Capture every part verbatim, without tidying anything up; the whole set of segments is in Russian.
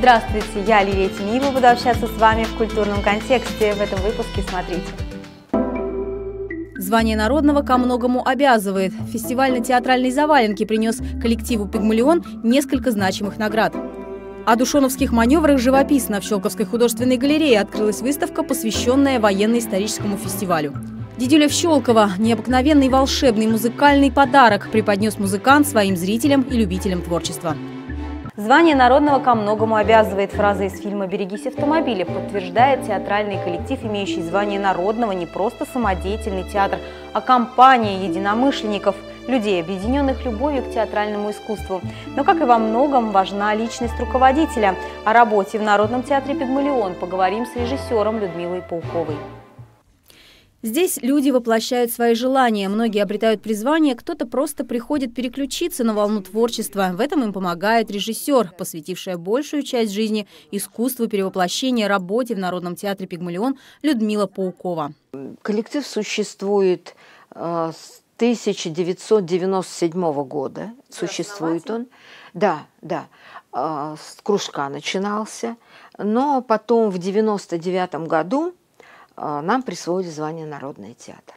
Здравствуйте, я Лилия Тимиева, буду общаться с вами в культурном контексте. В этом выпуске смотрите. Звание народного ко многому обязывает. Фестиваль на театральной заваленке принес коллективу «Пигмалион» несколько значимых наград. О душоновских маневрах живописно. В Щелковской художественной галерее открылась выставка, посвященная военно-историческому фестивалю. Дидюлев Щелкова необыкновенный волшебный музыкальный подарок преподнес музыкант своим зрителям и любителям творчества. Звание народного ко многому обязывает. Фраза из фильма «Берегись автомобиля» подтверждает театральный коллектив, имеющий звание народного, не просто самодеятельный театр, а компания единомышленников, людей, объединенных любовью к театральному искусству. Но, как и во многом, важна личность руководителя. О работе в Народном театре «Пигмалион» поговорим с режиссером Людмилой Пауковой. Здесь люди воплощают свои желания, многие обретают призвание, кто-то просто приходит переключиться на волну творчества. В этом им помогает режиссер, посвятившая большую часть жизни искусству перевоплощения работе в Народном театре «Пигмалион» Людмила Паукова. Коллектив существует э, с тысяча девятьсот девяносто седьмого года. Существует он. Да, да. Э, с кружка начинался. Но потом в девяносто девятом году нам присвоили звание «Народный театр».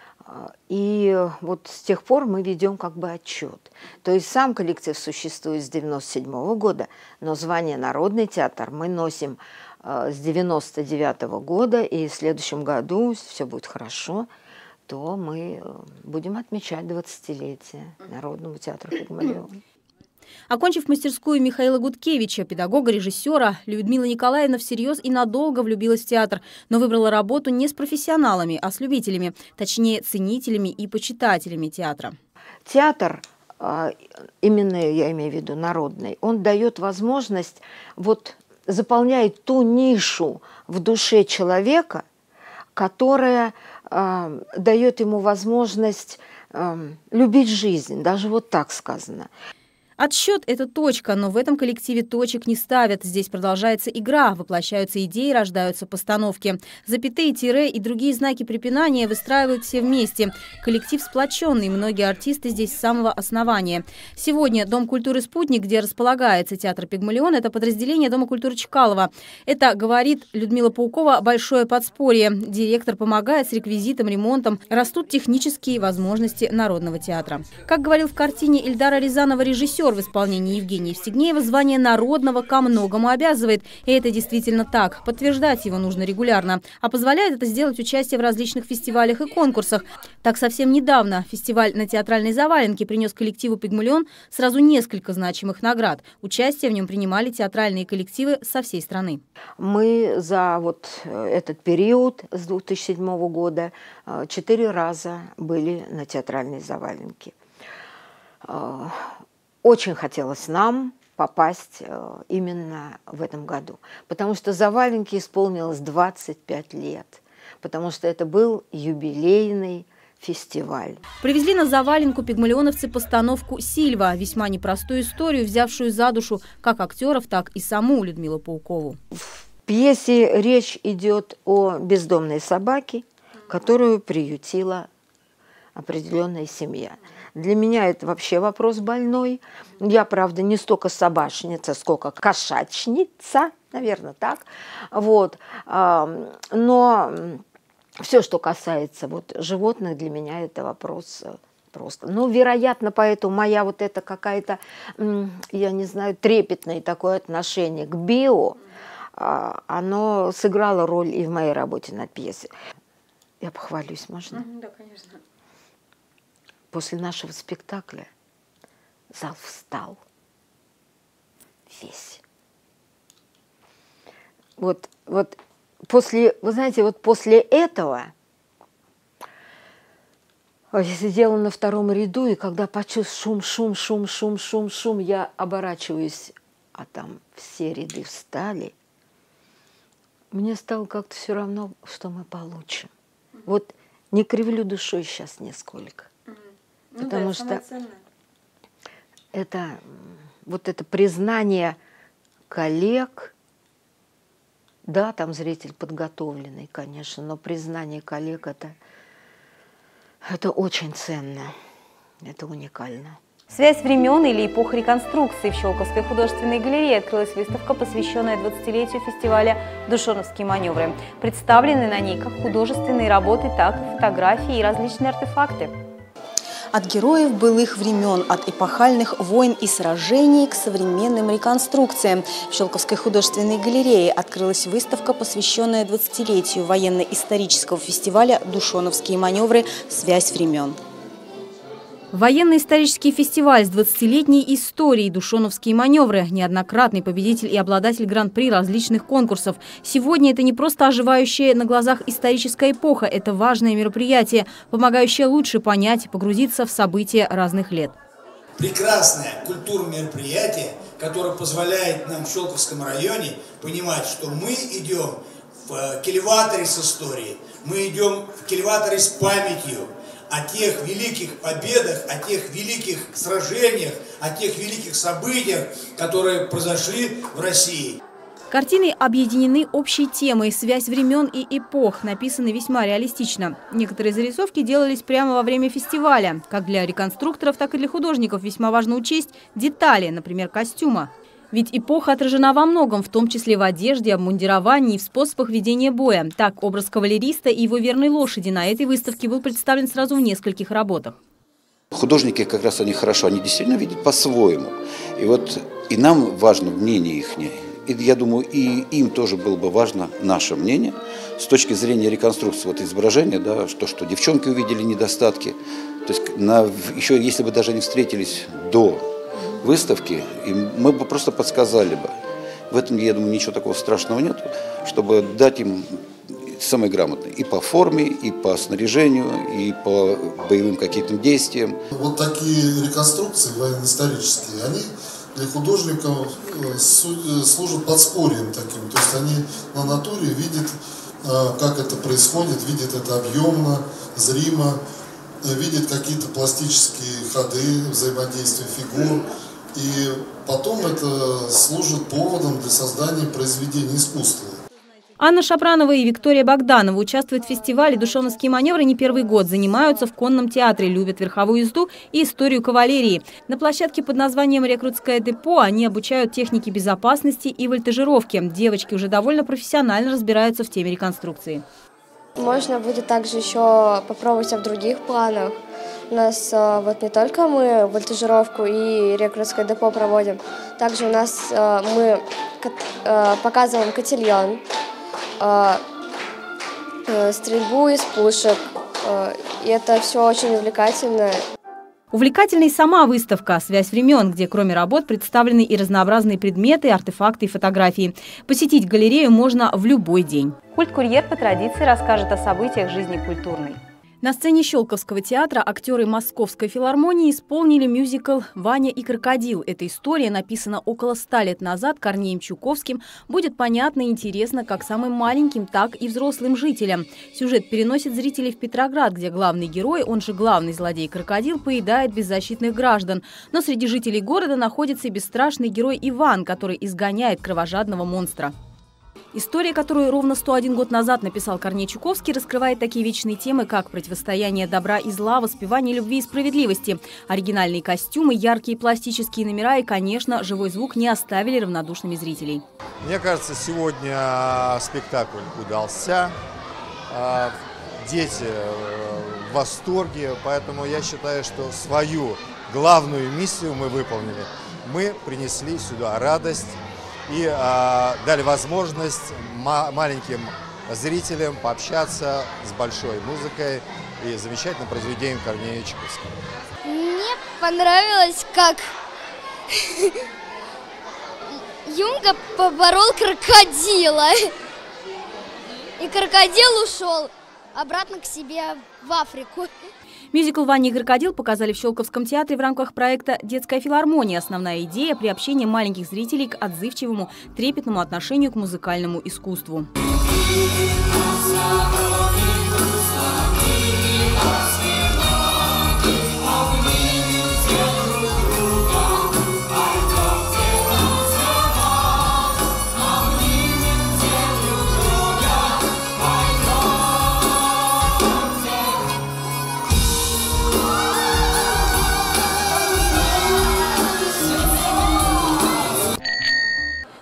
И вот с тех пор мы ведем как бы отчет. То есть сам коллектив существует с девяносто седьмого года, но звание «Народный театр» мы носим с девяносто девятого года, и в следующем году, если все будет хорошо, то мы будем отмечать двадцатилетие Народному театру «Пигмалион». Окончив мастерскую Михаила Гудкевича, педагога-режиссера, Людмила Николаевна всерьез и надолго влюбилась в театр, но выбрала работу не с профессионалами, а с любителями, точнее, ценителями и почитателями театра. Театр, именно я имею в виду народный, он дает возможность, вот заполняет ту нишу в душе человека, которая э, дает ему возможность э, любить жизнь, даже вот так сказано. Отсчет – это точка, но в этом коллективе точек не ставят. Здесь продолжается игра, воплощаются идеи, рождаются постановки. Запятые, тире и другие знаки препинания выстраивают все вместе. Коллектив сплоченный, многие артисты здесь с самого основания. Сегодня Дом культуры «Спутник», где располагается театр «Пигмалион», это подразделение Дома культуры Чкалова. Это, говорит Людмила Паукова, большое подспорье. Директор помогает с реквизитом, ремонтом. Растут технические возможности Народного театра. Как говорил в картине Ильдара Рязанова режиссер, в исполнении Евгения Евстигнеева, звание народного ко многому обязывает. И это действительно так. Подтверждать его нужно регулярно. А позволяет это сделать участие в различных фестивалях и конкурсах. Так, совсем недавно фестиваль на театральной заваленке принес коллективу «Пигмалион» сразу несколько значимых наград. Участие в нем принимали театральные коллективы со всей страны. Мы за вот этот период с две тысячи седьмого года четыре раза были на театральной заваленке. Очень хотелось нам попасть именно в этом году, потому что заваленке исполнилось двадцать пять лет, потому что это был юбилейный фестиваль. Привезли на заваленку пигмалионовцы постановку «Сильва», весьма непростую историю, взявшую за душу как актеров, так и саму Людмилу Паукову. В пьесе речь идет о бездомной собаке, которую приютила определенная семья. Для меня это вообще вопрос больной. Я, правда, не столько собачница, сколько кошачница, наверное, так. Вот. Но все, что касается вот животных, для меня это вопрос просто. Ну, вероятно, поэтому моя вот эта какая-то, я не знаю, трепетное такое отношение к био, оно сыграло роль и в моей работе над пьесой. Я похвалюсь, можно? Да, конечно. После нашего спектакля зал встал весь. Вот, вот после, вы знаете, вот после этого я сидела на втором ряду, и когда почувствовала шум, шум, шум, шум, шум, шум, я оборачиваюсь, а там все ряды встали. Мне стало как-то все равно, что мы получим. Вот не кривлю душой сейчас нисколько. Ну Потому да, что это вот это признание коллег, да, там зритель подготовленный, конечно, но признание коллег это, это очень ценно, это уникально. Связь времен или эпох реконструкции. В Щелковской художественной галерее открылась выставка, посвященная двадцатилетию фестиваля «Душоновские маневры». Представлены на ней как художественные работы, так и фотографии и различные артефакты. От героев былых времен, от эпохальных войн и сражений к современным реконструкциям. В Щелковской художественной галерее открылась выставка, посвященная двадцатилетию военно-исторического фестиваля «Душоновские маневры. Связь времен». Военно-исторический фестиваль с двадцатилетней историей «Душоновские маневры». Неоднократный победитель и обладатель гран-при различных конкурсов. Сегодня это не просто оживающая на глазах историческая эпоха. Это важное мероприятие, помогающее лучше понять и погрузиться в события разных лет. Прекрасное культурное мероприятие, которое позволяет нам в Щелковском районе понимать, что мы идем в келеваторе с историей, мы идем в келеваторе с памятью о тех великих победах, о тех великих сражениях, о тех великих событиях, которые произошли в России. Картины объединены общей темой «Связь времен и эпох», написаны весьма реалистично. Некоторые зарисовки делались прямо во время фестиваля. Как для реконструкторов, так и для художников весьма важно учесть детали, например, костюма. Ведь эпоха отражена во многом, в том числе в одежде, обмундировании и в способах ведения боя. Так, образ кавалериста и его верной лошади на этой выставке был представлен сразу в нескольких работах. Художники как раз они хорошо, они действительно видят по-своему. И вот и нам важно мнение их. И я думаю, и им тоже было бы важно наше мнение с точки зрения реконструкции вот изображения, да, что, что девчонки увидели недостатки. То есть на, еще если бы даже они встретились до выставки, и мы бы просто подсказали бы. В этом, я думаю, ничего такого страшного нет, чтобы дать им самое грамотное и по форме, и по снаряжению, и по боевым каким-то действиям. Вот такие реконструкции военно-исторические, они для художников служат подспорьем таким. То есть они на натуре видят, как это происходит, видят это объемно, зримо, видят какие-то пластические ходы, взаимодействия фигур. И потом это служит поводом для создания произведений искусства. Анна Шапранова и Виктория Богданова участвуют в фестивале «Душоновские маневры» не первый год. Занимаются в конном театре, любят верховую езду и историю кавалерии. На площадке под названием «Рекрутское депо» они обучают технике безопасности и вольтежировки. Девочки уже довольно профессионально разбираются в теме реконструкции. Можно будет также еще попробовать в других планах. У нас вот не только мы вольтежировку и рекрутское депо проводим, также у нас мы показываем котельон, стрельбу из пушек, и это все очень увлекательно. Увлекательной сама выставка «Связь времен», где кроме работ представлены и разнообразные предметы, артефакты и фотографии. Посетить галерею можно в любой день. Культ-курьер по традиции расскажет о событиях жизни культурной. На сцене Щелковского театра актеры Московской филармонии исполнили мюзикл «Ваня и крокодил». Эта история написана около ста лет назад Корнеем Чуковским. Будет понятно и интересно как самым маленьким, так и взрослым жителям. Сюжет переносит зрителей в Петроград, где главный герой, он же главный злодей-крокодил, поедает беззащитных граждан. Но среди жителей города находится и бесстрашный герой Иван, который изгоняет кровожадного монстра. История, которую ровно сто один год назад написал Корней Чуковский, раскрывает такие вечные темы, как противостояние добра и зла, воспевание любви и справедливости. Оригинальные костюмы, яркие пластические номера и, конечно, живой звук не оставили равнодушными зрителей. Мне кажется, сегодня спектакль удался. Дети в восторге, поэтому я считаю, что свою главную миссию мы выполнили. Мы принесли сюда радость и э, дали возможность ма маленьким зрителям пообщаться с большой музыкой и замечательным произведением Корнея Чуковского. Мне понравилось, как Юнга поборол крокодила, и крокодил ушел обратно к себе в Африку. Мюзикл «Ваня и крокодил» показали в Щелковском театре в рамках проекта «Детская филармония». Основная идея – приобщение маленьких зрителей к отзывчивому, трепетному отношению к музыкальному искусству.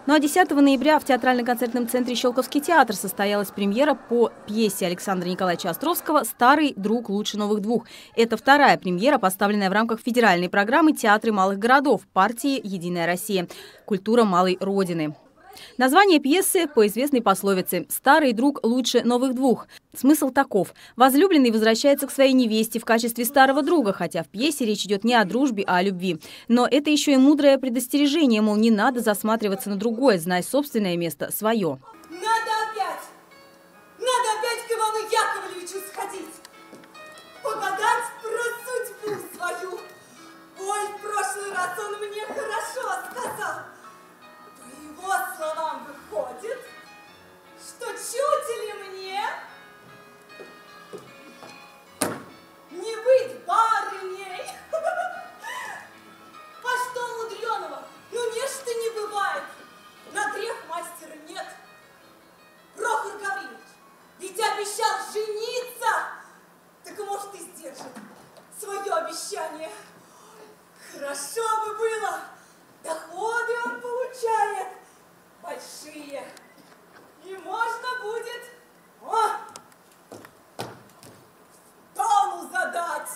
Ну а десятого ноября в театрально-концертном центре «Щелковский театр» состоялась премьера по пьесе Александра Николаевича Островского «Старый друг лучше новых двух». Это вторая премьера, поставленная в рамках федеральной программы «Театры малых городов» партии «Единая Россия. Культура малой Родины». Название пьесы по известной пословице «Старый друг лучше новых двух». Смысл таков. Возлюбленный возвращается к своей невесте в качестве старого друга, хотя в пьесе речь идет не о дружбе, а о любви. Но это еще и мудрое предостережение, мол, не надо засматриваться на другое, знай собственное место, свое. Надо опять, надо опять к Ивану Яковлевичу сходить, погадать про судьбу свою. Ой, в прошлый раз он мне хорошо сказал. По его словам выходит, что чуть ли мне не быть барыней. А что мудреного? Ну, нечто не бывает. На грех мастера нет. Прохор Гаврилович ведь обещал жениться. Так, может, и сдержит свое обещание. Хорошо бы было. Доходы он получает большие. И можно будет о, тону задать.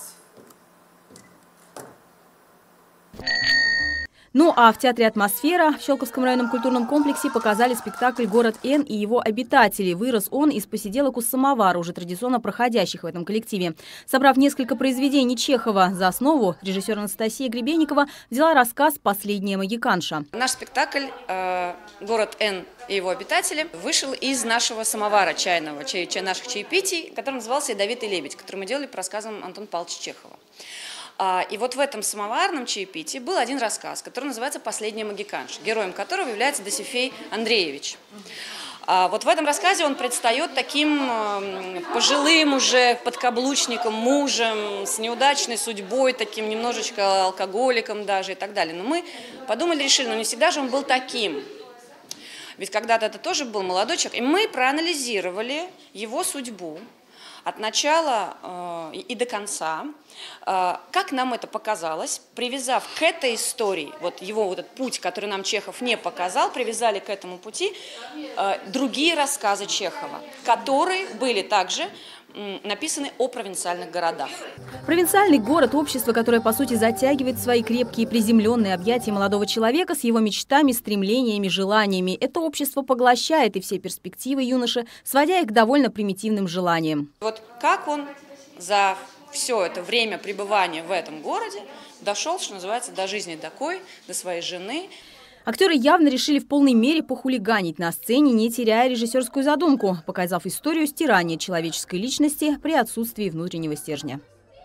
Ну а в театре «Атмосфера» в Щелковском районном культурном комплексе показали спектакль «Город Н и его обитатели». Вырос он из посиделок у самовара, уже традиционно проходящих в этом коллективе. Собрав несколько произведений Чехова за основу, режиссер Анастасия Гребенникова взяла рассказ «Последняя могиканша». Наш спектакль э, «Город Н и его обитатели» вышел из нашего самовара чайного, чай, чай, наших чаепитий, который назывался «Ядовитый лебедь», который мы делали по рассказам Антона Павловича Чехова. И вот в этом самоварном чаепитии был один рассказ, который называется «Последняя могиканша», героем которого является Досифей Андреевич. Вот в этом рассказе он предстает таким пожилым уже подкаблучником, мужем, с неудачной судьбой, таким немножечко алкоголиком даже и так далее. Но мы подумали, решили, ну не всегда же он был таким. Ведь когда-то это тоже был молодой человек. И мы проанализировали его судьбу от начала э, и до конца, э, как нам это показалось, привязав к этой истории, вот его вот этот путь, который нам Чехов не показал, привязали к этому пути э, другие рассказы Чехова, которые были также м, написаны о провинциальных городах. Провинциальный город – общество, которое, по сути, затягивает в свои крепкие приземленные объятия молодого человека с его мечтами, стремлениями, желаниями. Это общество поглощает и все перспективы юноши, сводя их к довольно примитивным желаниям. Вот как он за все это время пребывания в этом городе дошел, что называется, до жизни такой, до своей жены. Актеры явно решили в полной мере похулиганить на сцене, не теряя режиссерскую задумку, показав историю стирания человеческой личности при отсутствии внутреннего стержня.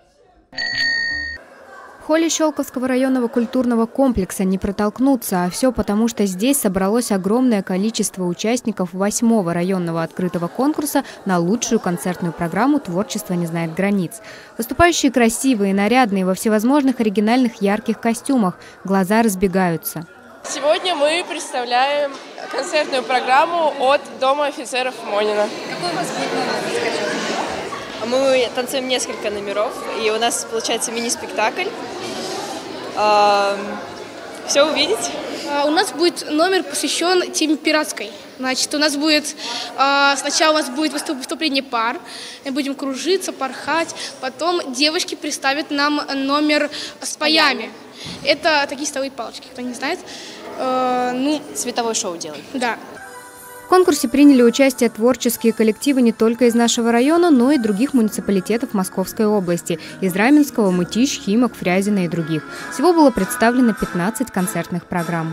В холле Щелковского районного культурного комплекса не протолкнуться, а все потому, что здесь собралось огромное количество участников восьмого районного открытого конкурса на лучшую концертную программу «Творчество не знает границ». Выступающие красивые, нарядные, во всевозможных оригинальных ярких костюмах. Глаза разбегаются. Сегодня мы представляем концертную программу от Дома офицеров Монина. Какой у вас будет номер? Мы танцуем несколько номеров, и у нас получается мини-спектакль. Все увидите. У нас будет номер посвящен теме пиратской. Значит, у нас будет сначала у нас будет выступление пар, мы будем кружиться, порхать, потом девочки представят нам номер с паями. Это такие столовые палочки, кто не знает. Ну, световое шоу делаем. Да. В конкурсе приняли участие творческие коллективы не только из нашего района, но и других муниципалитетов Московской области – из Раменского, Мытищ, Химок, Фрязино и других. Всего было представлено пятнадцать концертных программ.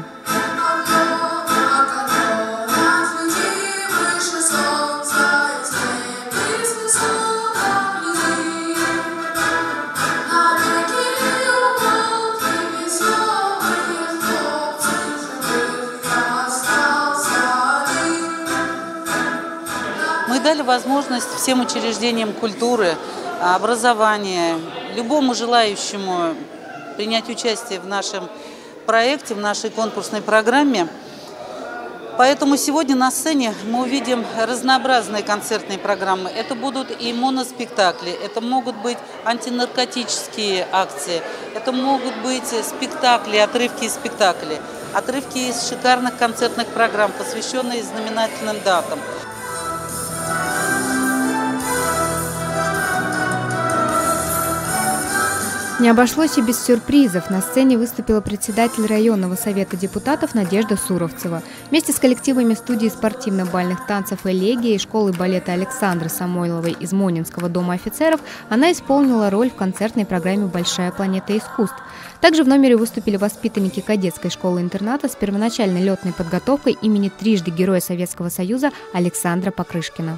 Мы дали возможность всем учреждениям культуры, образования, любому желающему принять участие в нашем проекте, в нашей конкурсной программе. Поэтому сегодня на сцене мы увидим разнообразные концертные программы. Это будут и моноспектакли, это могут быть антинаркотические акции, это могут быть спектакли, отрывки из спектаклей. отрывки из шикарных концертных программ, посвященные знаменательным датам. Не обошлось и без сюрпризов. На сцене выступила председатель районного совета депутатов Надежда Суровцева. Вместе с коллективами студии спортивно-бальных танцев «Элегия» и школы балета Александры Самойловой из Монинского дома офицеров она исполнила роль в концертной программе «Большая планета искусств». Также в номере выступили воспитанники кадетской школы-интерната с первоначальной летной подготовкой имени трижды Героя Советского Союза Александра Покрышкина.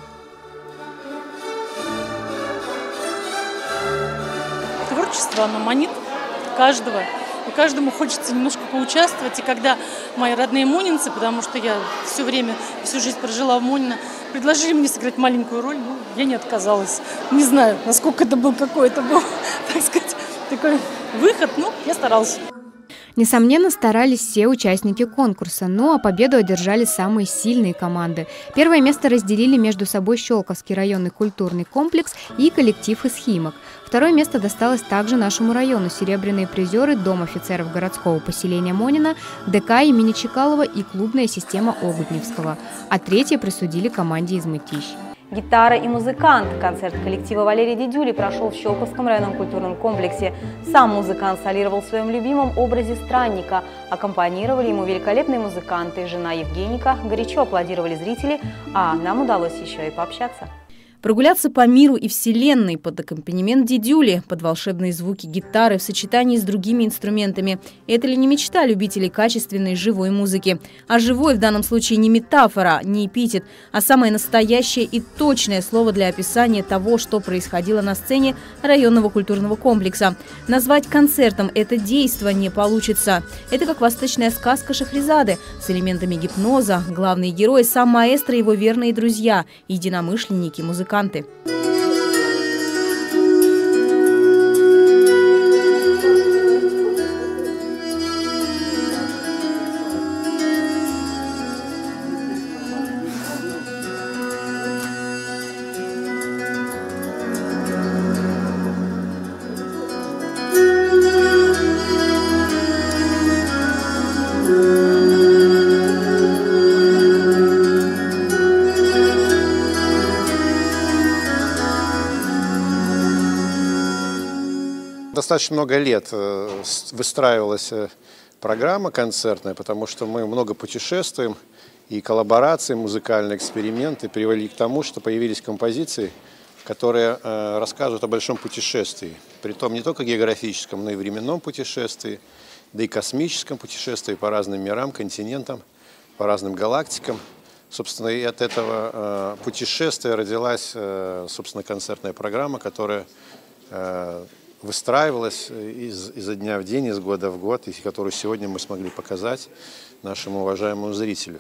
Творчество, оно манит каждого, и каждому хочется немножко поучаствовать. И когда мои родные монинцы, потому что я все время, всю жизнь прожила в Монино, предложили мне сыграть маленькую роль, ну, я не отказалась. Не знаю, насколько это был, какой это был, так сказать, такой выход, но я старалась. Несомненно, старались все участники конкурса, ну а победу одержали самые сильные команды. Первое место разделили между собой Щелковский районный культурный комплекс и коллектив из Химок. Второе место досталось также нашему району. Серебряные призеры Дом офицеров городского поселения Монино, ДК имени Чекалова и клубная система Огутневского. А третье присудили команде из Мытищ. Гитара и музыкант. Концерт коллектива Валерия Дидюли прошел в Щелковском районном культурном комплексе. Сам музыкант солировал в своем любимом образе странника. Аккомпанировали ему великолепные музыканты. Жена Евгеника. Горячо аплодировали зрители, а нам удалось еще и пообщаться. Прогуляться по миру и вселенной под аккомпанемент Дидюли, под волшебные звуки гитары в сочетании с другими инструментами. Это ли не мечта любителей качественной живой музыки? А живой в данном случае не метафора, не эпитет, а самое настоящее и точное слово для описания того, что происходило на сцене районного культурного комплекса. Назвать концертом это действо не получится. Это как восточная сказка Шахрезады с элементами гипноза. Главные герои – сам маэстро и его верные друзья, единомышленники, музыканты. Достаточно много лет выстраивалась программа концертная, потому что мы много путешествуем, и коллаборации, музыкальные эксперименты привели к тому, что появились композиции, которые рассказывают о большом путешествии. Притом не только географическом, но и временном путешествии, да и космическом путешествии по разным мирам, континентам, по разным галактикам. Собственно, и от этого путешествия родилась, собственно, концертная программа, которая выстраивалась из, изо дня в день, из года в год, и которую сегодня мы смогли показать нашему уважаемому зрителю.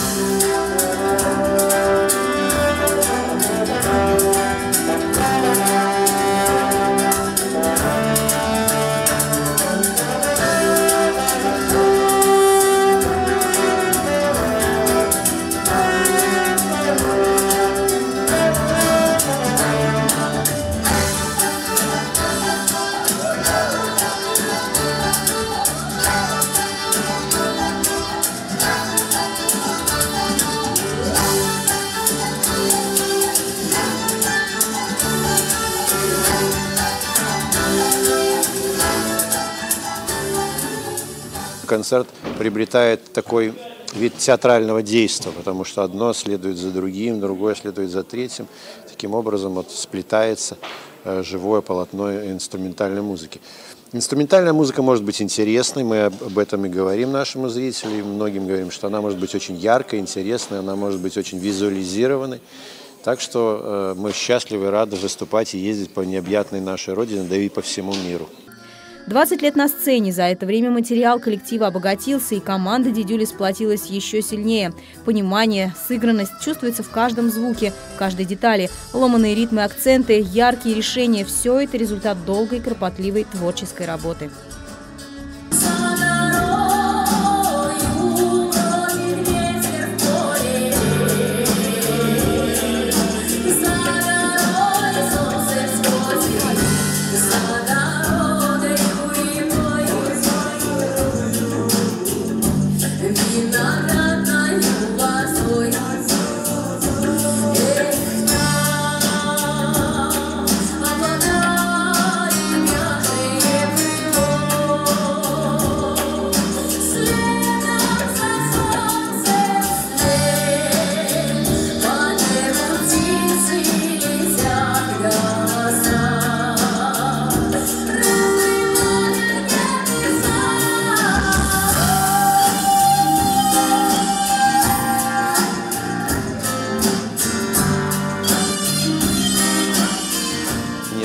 Концерт приобретает такой вид театрального действия, потому что одно следует за другим, другое следует за третьим. Таким образом вот сплетается живое полотно инструментальной музыки. Инструментальная музыка может быть интересной, мы об этом и говорим нашему зрителю, и многим говорим, что она может быть очень яркой, интересной, она может быть очень визуализированной. Так что мы счастливы и рады выступать и ездить по необъятной нашей родине, да и по всему миру. двадцать лет на сцене. За это время материал коллектива обогатился, и команда Дидюли сплотилась еще сильнее. Понимание, сыгранность чувствуется в каждом звуке, в каждой детали. Ломаные ритмы, акценты, яркие решения – все это результат долгой, кропотливой творческой работы.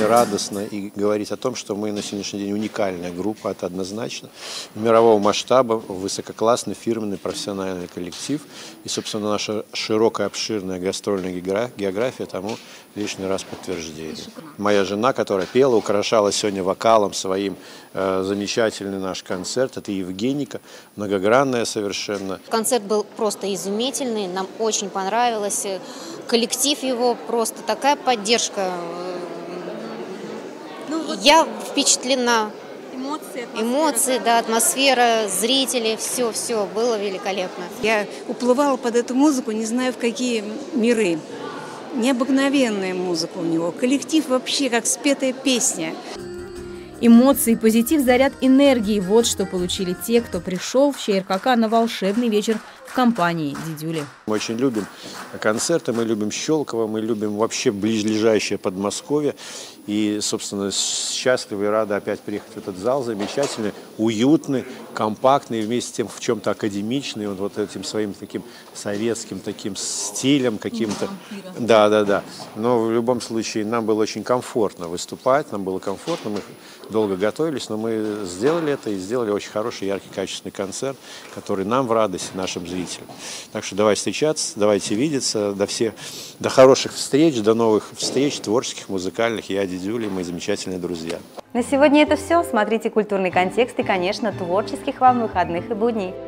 радостно и говорить о том, что мы на сегодняшний день уникальная группа, это однозначно. Мирового масштаба, высококлассный, фирменный, профессиональный коллектив. И, собственно, наша широкая, обширная гастрольная география тому лишний раз подтверждение. Моя жена, которая пела, украшала сегодня вокалом своим э, замечательный наш концерт, это Евгеника, многогранная совершенно. Концерт был просто изумительный, нам очень понравилось. Коллектив его просто такая поддержка. Ну, вот я впечатлена. Эмоции, атмосфера, Эмоции, да, атмосфера, зрители, все, все было великолепно. Я уплывала под эту музыку, не знаю в какие миры. Необыкновенная музыка у него. Коллектив вообще как спетая песня. Эмоции, позитив, заряд энергии – вот что получили те, кто пришел в ЧРКК на волшебный вечер в компании Дидюли. Мы очень любим концерты, мы любим Щелково, мы любим вообще близлежащее Подмосковье. И, собственно, счастливы и рады опять приехать в этот зал замечательный, уютный, компактный, вместе с тем в чем-то академичный, вот, вот этим своим таким советским таким стилем каким-то. Да, да, да. Но в любом случае нам было очень комфортно выступать, нам было комфортно, мы долго готовились, но мы сделали это и сделали очень хороший, яркий, качественный концерт, который нам в радость, нашим зрителям. Так что давайте встречаться, давайте видеться, до всех, до хороших встреч, до новых встреч, творческих, музыкальных. Я Дидюля, мои замечательные друзья. На сегодня это все. Смотрите «Культурный контекст» и, конечно, творческих вам выходных и будней.